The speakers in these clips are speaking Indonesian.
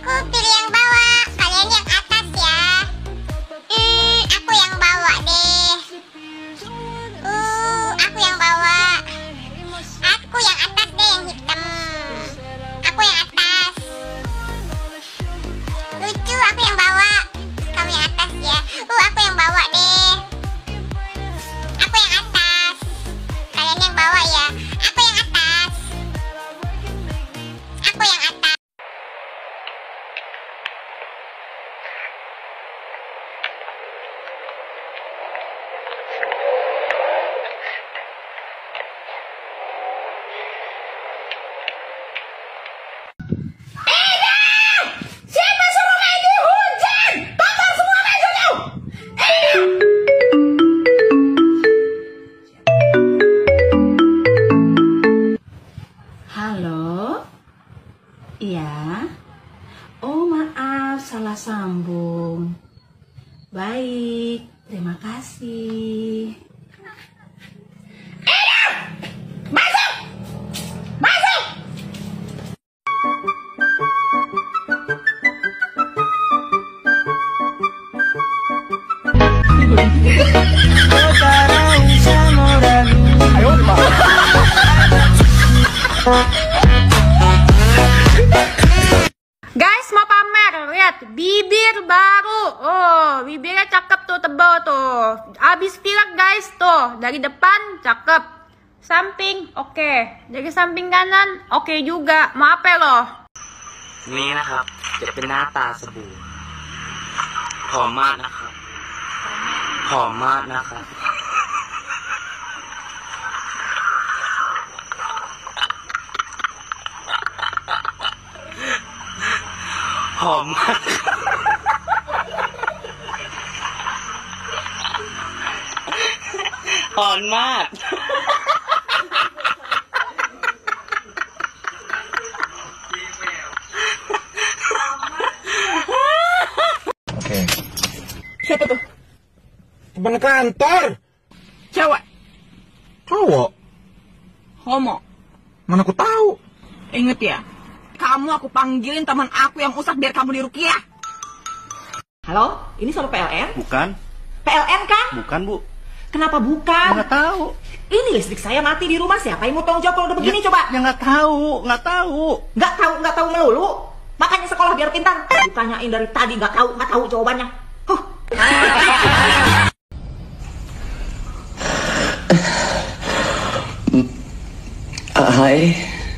Aku pilih yang bawah, kalian yang atas ya. Aku yang bawah deh. Aku yang bawah. Aku yang atas deh, yang hitam. Aku yang atas. Lucu, aku yang bawah. Kamu yang atas ya. Aku yang bawah deh. Aku yang atas. Kalian yang bawah ya. Aku yang atas. Aku yang atas. Siapa suruh mandi hujan? Kotor semua bajunya. Halo? Iya? Oh maaf, salah sambung. Baik, terima kasih. Masuk! Masuk! Guys, mau pamer, lihat bibir baru. Oh, bibirnya cakep tuh, tebal tuh. Abis pilek guys, tuh dari depan cakep, samping oke, dari samping kanan oke juga. Mau apa loh? นี่นะครับจะเป็นหน้าตาสบู่หอมมากนะครับหอมมากนะครับหอมมากหอมมาก Oke. Siapa tuh? Teman kantor. Cewek? Cowok. Homo? Mana aku tahu. Ingat ya, kamu aku panggilin teman aku yang usah biar kamu dirukiah. Halo, ini sama PLN? Bukan, PLN kan? bukan Bu. Kenapa bukan? Nggak tahu. Ini listrik saya mati di rumah, siapa yang mau tanggung jawab kalau udah begini coba? Ya nggak tahu, nggak tahu. Nggak tahu melulu. Makanya sekolah biar pintar. Ditanyain dari tadi nggak tahu jawabannya. Huh. Hai.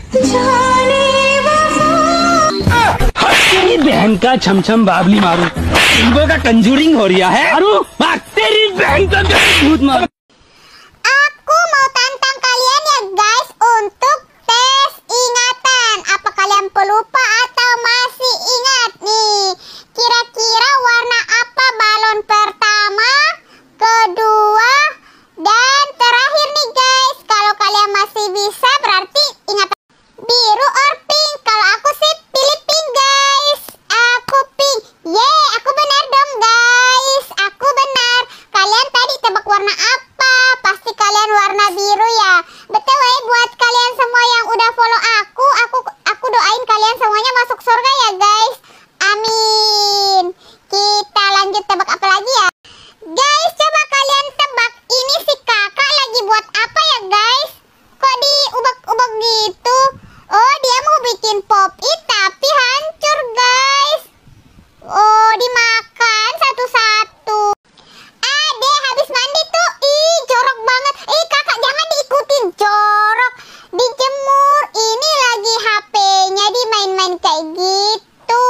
तेरी बहन का छमछम बाबली मारू इनको का कंजूरिंग हो रहा है अरे भाग तेरी बहन का भूत मारू. Aku mau tantang kalian ya guys untuk tes ingatan. Apa kalian pelupa atau masih ingat nih? Kira-kira warna apa balon pertama, kedua, dan terakhir nih guys. Kalau kalian masih bisa berarti ingat biru or pink. Kalau aku sih pilih pink guys. Aku pink. Yeay, aku benar dong guys. Aku benar. Kalian tadi tebak warna apa? Pasti kalian warna biru ya. Betul ya, buat kalian semua yang udah follow aku doain kalian semuanya masuk surga ya guys. Amin. Kita lanjut tebak apa lagi ya? Guys, coba kalian tebak ini si kakak lagi buat apa ya guys? Kok diubek-ubek gitu? Oh, dia mau bikin pop-it tapi hancur guys. Oh, dimakan satu-satu. Adek habis mandi tuh. Ih, jorok banget. Kakak jangan diikutin, jorok. Dijemur. Ini lagi HP-nya dimain-main kayak gitu.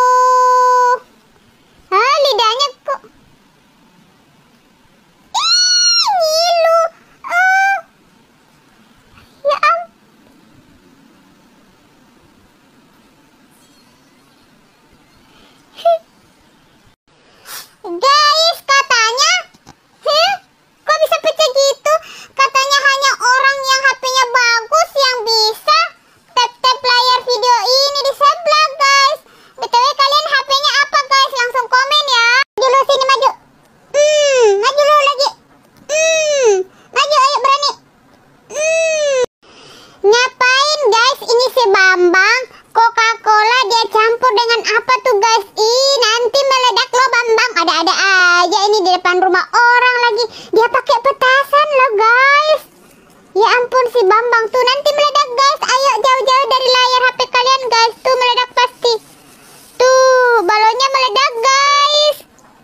Lidahnya kok. Ih, ngilu. Ya ampun. Guys, katanya kok bisa pecah gitu? Katanya hanya orang yang HP-nya bagus yang bisa tap-tap layar video ini di sebelah guys. dengan apa tuh guys? Ih, nanti meledak loh Bambang. Ada-ada aja ini di depan rumah orang lagi. Dia pakai petasan loh guys. Ya ampun si Bambang tuh nanti meledak guys. Ayo jauh-jauh dari layar HP kalian guys. Tuh meledak pasti. Tuh balonnya meledak guys.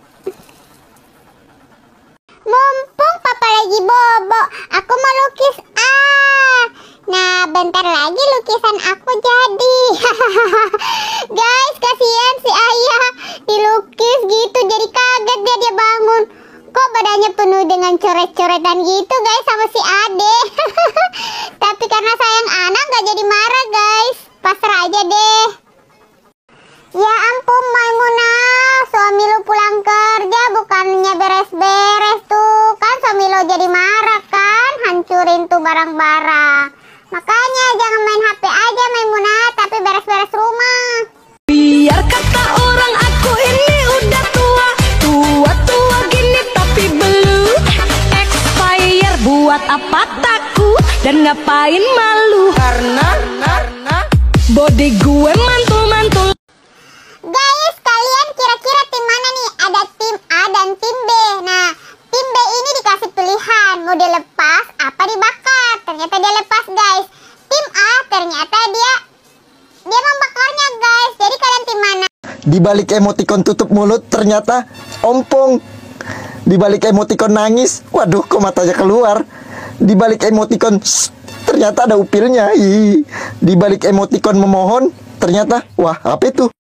Mumpung papa lagi bobo, aku mau lukis. Nah bentar lagi lukisan aku jadi. Guys kasihan si ayah dilukis gitu, jadi kaget dia bangun. Kok badannya penuh dengan coret-coretan gitu guys sama si ade. Tapi karena sayang anak gak jadi marah guys. Pasrah aja deh. Ya ampun Maimunah, suami lu pulang kerja bukannya beres-beres tuh. Kan suami lu jadi marah kan, hancurin tuh barang-barang. Makanya jangan main HP aja Maimunah, tapi beres-beres rumah. Biar kata orang aku ini udah tua gini tapi belum expire. Buat apa takut dan ngapain malu? Karena body gue mantul-mantul. Guys, kalian kira-kira tim mana nih? Ada tim A dan tim B. Nah, tim B ini dikasih pilihan mau dilepas apa dibakar. Ternyata dia lepas guys. Tim A ternyata dia membakarnya guys. Jadi kalian tim mana? Di balik emoticon tutup mulut ternyata ompong. Di balik emoticon nangis, waduh kok matanya keluar. Di balik emoticon ternyata ada upilnya. Di balik emoticon memohon ternyata wah apa itu?